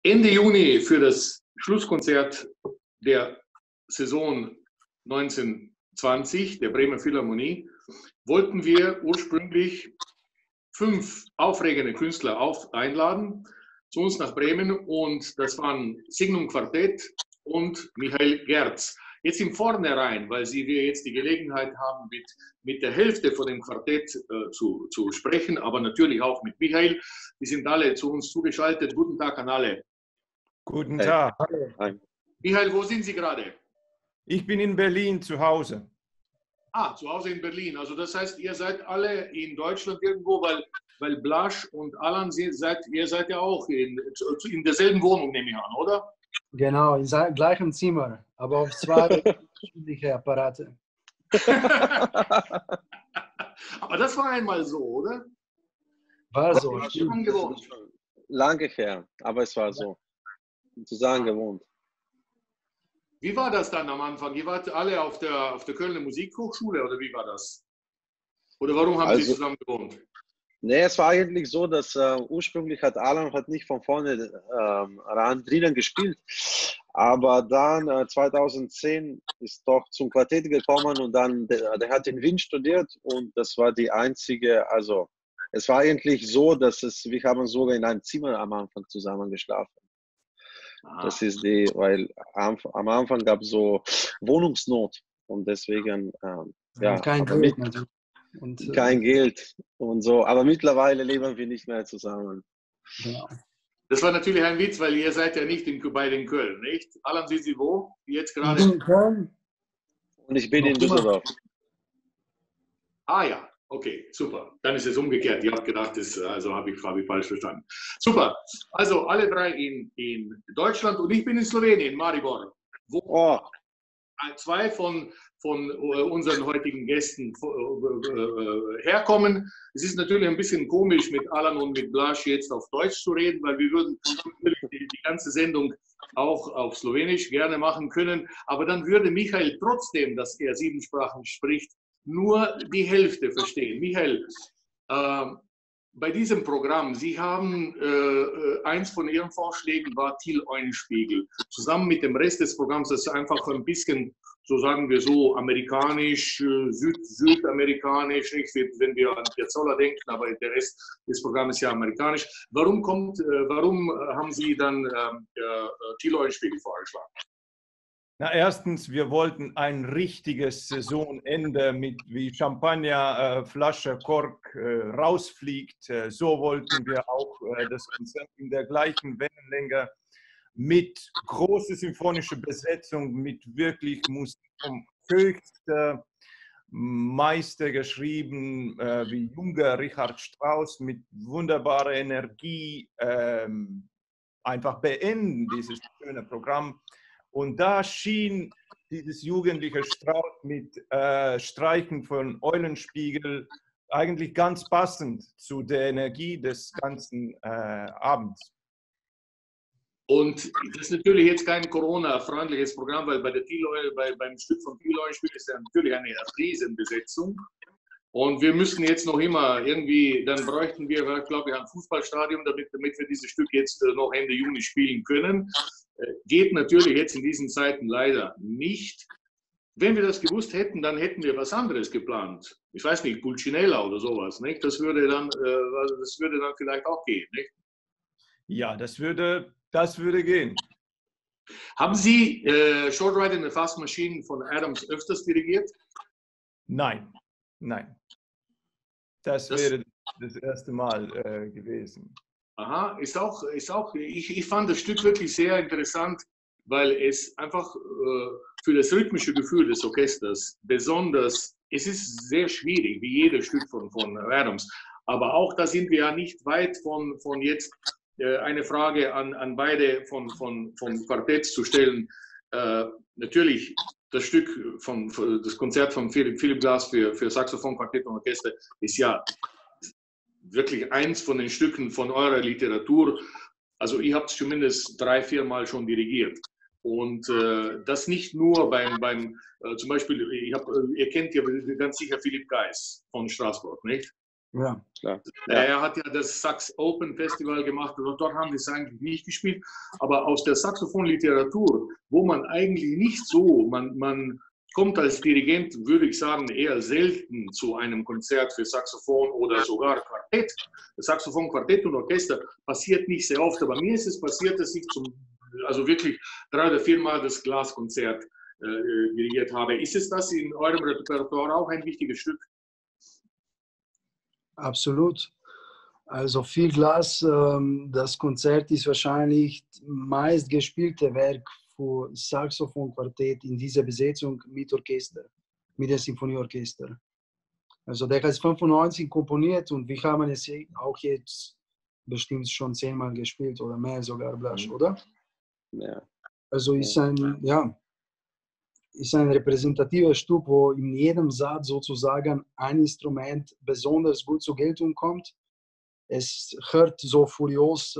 Ende Juni für das Schlusskonzert der Saison 1920 der Bremer Philharmonie wollten wir ursprünglich 5 aufregende Künstler einladen zu uns nach Bremen, und das waren Signum Quartett und Michael Gerz. Jetzt im Vornherein, weil wir jetzt die Gelegenheit haben, mit der Hälfte von dem Quartett zu sprechen, aber natürlich auch mit Michael. Die sind alle zu uns zugeschaltet. Guten Tag an alle. Guten Tag. Hi. Michael, wo sind Sie gerade? Ich bin in Berlin zu Hause. Ah, zu Hause in Berlin. Also das heißt, ihr seid alle in Deutschland irgendwo, weil Blasch und Alan, ihr seid ja auch in derselben Wohnung, nehme ich an, oder? Genau, im gleichen Zimmer, aber auf 2 unterschiedliche Apparate. Aber das war einmal so, oder? War so. Schon gewohnt. Lange her, aber es war so. Zusammen gewohnt. Wie war das dann am Anfang? Ihr wart alle auf der Kölner Musikhochschule, oder wie war das? Oder warum haben Sie zusammen gewohnt? Nee, es war eigentlich so, dass ursprünglich Alan nicht von vorne ran drinnen gespielt, aber dann 2010 ist doch zum Quartett gekommen und dann der hat in Wien studiert und das war die einzige, also es war eigentlich so, dass wir haben sogar in einem Zimmer am Anfang zusammen geschlafen. Das ist weil am Anfang gab es so Wohnungsnot und deswegen ja, kein Geld natürlich. Und, kein Geld und so, aber mittlerweile leben wir nicht mehr zusammen. Genau. Das war natürlich ein Witz, weil ihr seid ja nicht bei den Köln, nicht? Alan, sind Sie wo? Jetzt gerade? Ich bin in Köln. Und ich bin in Düsseldorf. Ah ja, okay, super. Dann ist es umgekehrt. Ich habe gedacht, also habe ich falsch verstanden. Super. Also alle 3 in Deutschland und ich bin in Slowenien, Maribor. Wo 2 von unseren heutigen Gästen herkommen. Es ist natürlich ein bisschen komisch, mit Alan und mit Blaž jetzt auf Deutsch zu reden, weil wir würden die ganze Sendung auch auf Slowenisch gerne machen können. Aber dann würde Michael trotzdem, dass er 7 Sprachen spricht, nur die Hälfte verstehen. Michael, bei diesem Programm, Sie haben, eins von Ihren Vorschlägen war Till Eulenspiegel. Zusammen mit dem Rest des Programms, das ist einfach ein bisschen, so sagen wir so, amerikanisch, südamerikanisch, nicht, wenn wir an Piazzolla denken, aber der Rest des Programms ist ja amerikanisch. Warum haben Sie dann Till Eulenspiegel vorgeschlagen? Na, erstens, wir wollten ein richtiges Saisonende mit wie Champagner, Flasche, Kork rausfliegt. So wollten wir auch das Konzert in der gleichen Wellenlänge mit großer symphonischer Besetzung, mit wirklich Musik vom höchsten Meister geschrieben, wie junger Richard Strauss, mit wunderbarer Energie einfach beenden, dieses schöne Programm. Und da schien dieses jugendliche Strauß mit Streichen von Eulenspiegel eigentlich ganz passend zu der Energie des ganzen Abends. Und das ist natürlich jetzt kein Corona-freundliches Programm, weil beim Stück von Till Eulenspiegel ist ja natürlich eine Riesenbesetzung. Und wir müssen jetzt noch immer irgendwie, dann bräuchten wir, glaube ich, ein Fußballstadion, damit wir dieses Stück jetzt noch Ende Juni spielen können. Geht natürlich jetzt in diesen Zeiten leider nicht. Wenn wir das gewusst hätten, dann hätten wir was anderes geplant. Ich weiß nicht, Pulcinella oder sowas, nicht? Das würde dann vielleicht auch gehen, nicht? Ja, das würde gehen. Haben Sie Short Ride in the Fast Machine von Adams öfters dirigiert? Nein. Das wäre das erste Mal gewesen. Aha, ich fand das Stück wirklich sehr interessant, weil es einfach für das rhythmische Gefühl des Orchesters besonders, es ist sehr schwierig, wie jedes Stück von Adams, aber auch da sind wir ja nicht weit von jetzt eine Frage an beide von Quartetts zu stellen. Natürlich, das Stück das Konzert von Philip Glass für Saxophon, Quartett und Orchester ist ja wirklich eins von den Stücken von eurer Literatur. Also ich habe es zumindest 3, 4 Mal schon dirigiert. Und das nicht nur beim zum Beispiel, ihr kennt ja ganz sicher Philipp Geis von Straßburg, nicht? Ja. Klar. Er hat ja das Sax Open Festival gemacht, also dort haben wir es eigentlich nicht gespielt. Aber aus der Saxophonliteratur, wo man eigentlich nicht so, man kommt als Dirigent, würde ich sagen, eher selten zu einem Konzert für Saxophon oder sogar Quartett. Das Saxophon, Quartett und Orchester passiert nicht sehr oft, aber mir ist es passiert, dass ich also wirklich 3 oder 4 Mal das Glaskonzert dirigiert habe. Ist es das in eurem Repertoire auch ein wichtiges Stück? Absolut. Also viel Glas, das Konzert ist wahrscheinlich meistgespielte Werk für Saxophonquartett in dieser Besetzung mit Orchester, mit dem Sinfonieorchester. Also der ist 95 komponiert und wir haben es auch jetzt bestimmt schon 10-mal gespielt oder mehr sogar, Blasch, oder? Ja. Also ist ein repräsentatives Stück, wo in jedem Satz sozusagen ein Instrument besonders gut zur Geltung kommt. Es hört so furios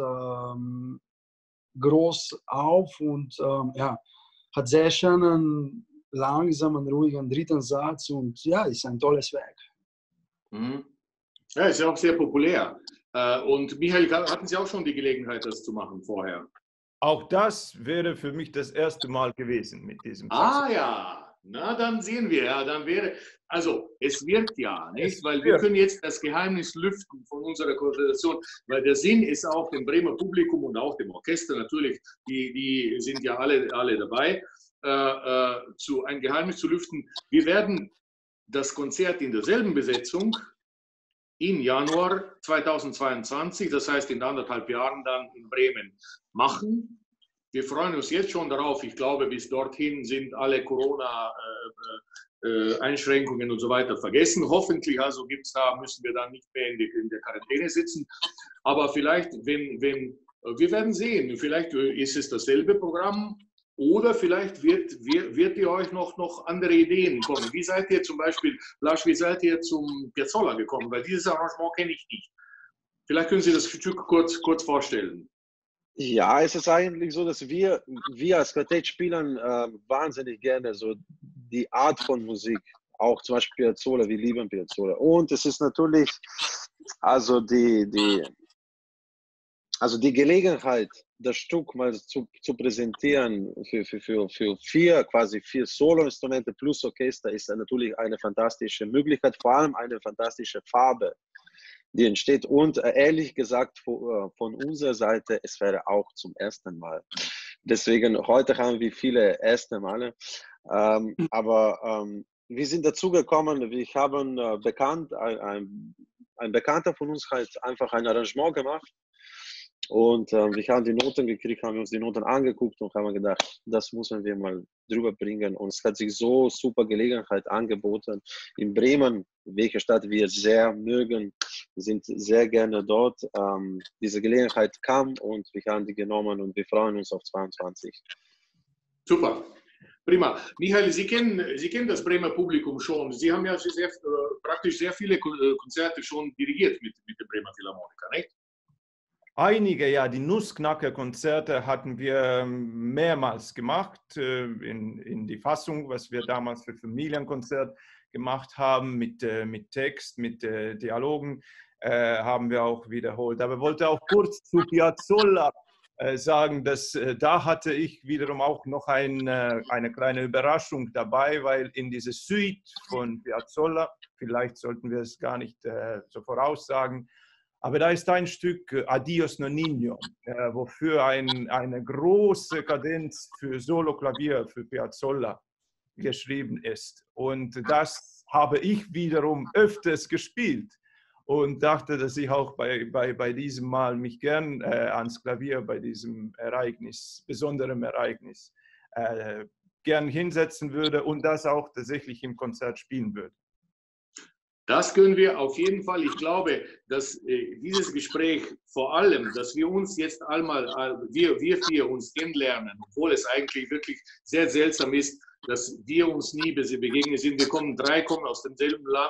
groß auf und hat sehr schönen, langsamen, ruhigen 3. Satz und ja, ist ein tolles Werk. Mhm. Ja, ist ja auch sehr populär. Und Michael, hatten Sie auch schon die Gelegenheit, das zu machen vorher? Auch das wäre für mich das erste Mal gewesen mit diesem Saxophon. Ah ja, na dann sehen wir, ja, dann wäre, also es wird ja, nicht? Weil wir können jetzt das Geheimnis lüften von unserer Konversation, weil der Sinn ist auch dem Bremer Publikum und auch dem Orchester natürlich, die sind ja alle dabei, ein Geheimnis zu lüften. Wir werden das Konzert in derselben Besetzung im Januar 2022, das heißt in 1,5 Jahren dann in Bremen machen. Wir freuen uns jetzt schon darauf. Ich glaube, bis dorthin sind alle Corona-Einschränkungen und so weiter vergessen. Hoffentlich also müssen wir dann nicht mehr in der Quarantäne sitzen. Aber vielleicht, wir werden sehen, vielleicht ist es dasselbe Programm. Oder vielleicht wird ihr euch noch andere Ideen kommen. Wie seid ihr zum Beispiel, Blaž, wie seid ihr zum Piazzolla gekommen? Weil dieses Arrangement kenne ich nicht. Vielleicht können Sie das Stück kurz vorstellen. Ja, es ist eigentlich so, dass wir als Quartett spielen wahnsinnig gerne so die Art von Musik. Auch zum Beispiel Piazzolla, wir lieben Piazzolla. Und es ist natürlich also die Gelegenheit, das Stück mal zu präsentieren für 4 Soloinstrumente plus Orchester ist natürlich eine fantastische Möglichkeit, vor allem eine fantastische Farbe, die entsteht. Und ehrlich gesagt, von unserer Seite, es wäre auch zum ersten Mal. Deswegen, heute haben wir viele erste Male. Aber wir sind dazu gekommen, wir haben ein Bekannter von uns hat einfach ein Arrangement gemacht. Und wir haben die Noten gekriegt, haben uns die Noten angeguckt und haben gedacht, das müssen wir mal drüber bringen. Und es hat sich so super Gelegenheit angeboten. In Bremen, welche Stadt wir sehr mögen, sind sehr gerne dort. Diese Gelegenheit kam und wir haben die genommen und wir freuen uns auf 22. Super, prima. Michael, Sie kennen das Bremer Publikum schon. Sie haben ja praktisch sehr viele Konzerte schon dirigiert mit der Bremer Philharmoniker, nicht? Einige, ja, die Nussknacker-Konzerte hatten wir mehrmals gemacht in die Fassung, was wir damals für Familienkonzert gemacht haben, mit Text, mit Dialogen, haben wir auch wiederholt. Aber ich wollte auch kurz zu Piazzolla sagen, dass da hatte ich wiederum auch noch eine kleine Überraschung dabei, weil in diese Suite von Piazzolla, vielleicht sollten wir es gar nicht so voraussagen, aber da ist ein Stück Adios Nonino, wofür eine große Kadenz für Solo-Klavier für Piazzolla geschrieben ist. Und das habe ich wiederum öfters gespielt und dachte, dass ich auch bei diesem Mal mich gern ans Klavier bei diesem besonderen Ereignis, gern hinsetzen würde und das auch tatsächlich im Konzert spielen würde. Das können wir auf jeden Fall. Ich glaube, dass dieses Gespräch vor allem, dass wir uns jetzt einmal, wir 4 uns kennenlernen, obwohl es eigentlich wirklich sehr seltsam ist, dass wir uns nie begegnet sind. Wir 3 kommen aus demselben Land,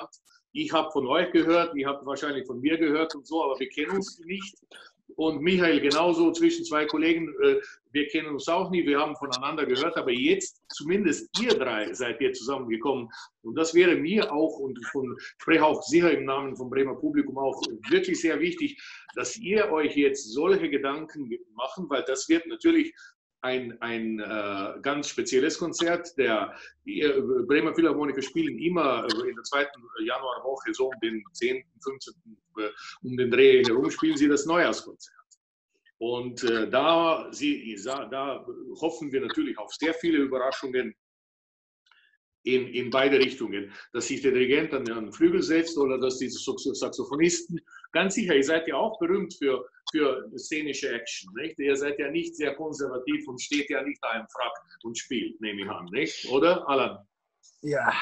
ich habe von euch gehört, ihr habt wahrscheinlich von mir gehört und so, aber wir kennen uns nicht. Und Michael genauso zwischen zwei Kollegen, wir kennen uns auch nie, wir haben voneinander gehört, aber jetzt zumindest ihr drei seid hier zusammengekommen. Und das wäre mir auch, und ich spreche auch sicher im Namen vom Bremer Publikum auch, wirklich sehr wichtig, dass ihr euch jetzt solche Gedanken machen, weil das wird natürlich ein ganz spezielles Konzert. Die Bremer Philharmoniker spielen immer in der zweiten Januarwoche, so um den 10., 15. Um den Dreh herum, spielen sie das Neujahrskonzert. Und da hoffen wir natürlich auf sehr viele Überraschungen in beide Richtungen. Dass sich der Dirigent an den Flügel setzt oder dass die Saxophonisten, ganz sicher, ihr seid ja auch berühmt für szenische Action, nicht? Ihr seid ja nicht sehr konservativ und steht ja nicht da im Frack und spielt, nehme ich an, nicht? Oder, Alan? Ja,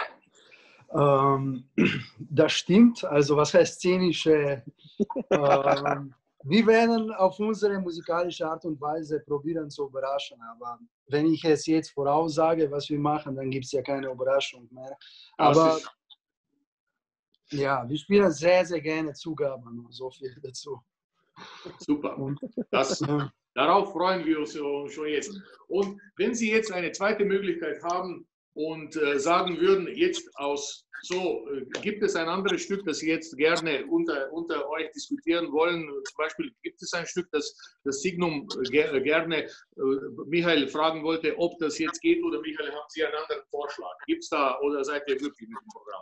das stimmt. Also was heißt szenische? Wir werden auf unsere musikalische Art und Weise probieren zu überraschen, aber wenn ich es jetzt voraussage, was wir machen, dann gibt es ja keine Überraschung mehr. Aber ja, wir spielen sehr, sehr gerne Zugaben, so viel dazu. Super. Darauf freuen wir uns schon jetzt. Und wenn Sie jetzt eine zweite Möglichkeit haben und sagen würden, jetzt gibt es ein anderes Stück, das Sie jetzt gerne unter euch diskutieren wollen? Zum Beispiel gibt es ein Stück, das Signum gerne Michael fragen wollte, ob das jetzt geht, oder Michael, haben Sie einen anderen Vorschlag? Gibt es da, oder seid ihr glücklich mit dem Programm?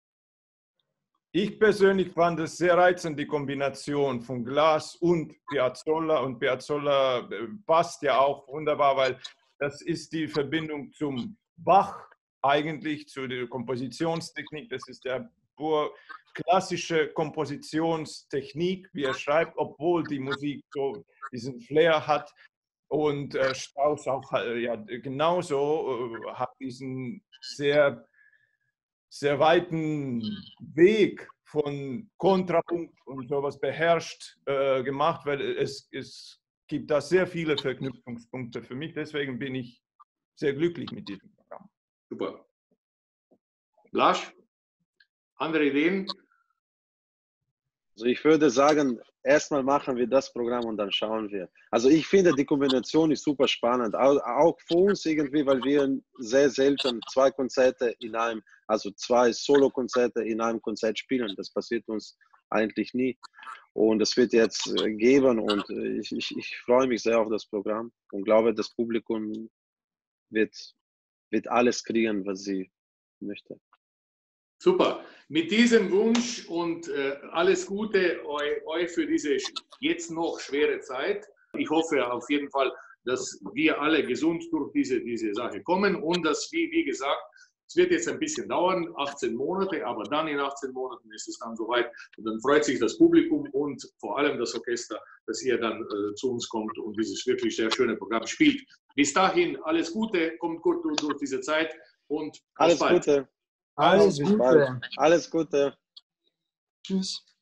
Ich persönlich fand es sehr reizend, die Kombination von Glass und Piazzolla. Und Piazzolla passt ja auch wunderbar, weil das ist die Verbindung zum Bach, eigentlich zu der Kompositionstechnik. Das ist der pur klassische Kompositionstechnik, wie er schreibt, obwohl die Musik so diesen Flair hat. Und Strauss auch genauso hat diesen sehr weiten Weg von Kontrapunkt und sowas beherrscht gemacht, weil es gibt da sehr viele Verknüpfungspunkte für mich. Deswegen bin ich sehr glücklich mit diesem Programm. Super. Blaž, andere Ideen? Also ich würde sagen, erstmal machen wir das Programm und dann schauen wir. Also ich finde, die Kombination ist super spannend, auch für uns irgendwie, weil wir sehr selten zwei Konzerte also zwei Solo-Konzerte in einem Konzert spielen. Das passiert uns eigentlich nie. Und es wird jetzt geben und ich freue mich sehr auf das Programm und glaube, das Publikum wird alles kriegen, was sie möchte. Super. Mit diesem Wunsch und alles Gute euch für diese jetzt noch schwere Zeit. Ich hoffe auf jeden Fall, dass wir alle gesund durch diese Sache kommen und dass, wie gesagt, es wird jetzt ein bisschen dauern, 18 Monate, aber dann in 18 Monaten ist es dann soweit und dann freut sich das Publikum und vor allem das Orchester, dass ihr dann zu uns kommt und dieses wirklich sehr schöne Programm spielt. Bis dahin alles Gute, kommt gut durch diese Zeit und alles Gute. Alles Gute. Alles Gute. Tschüss.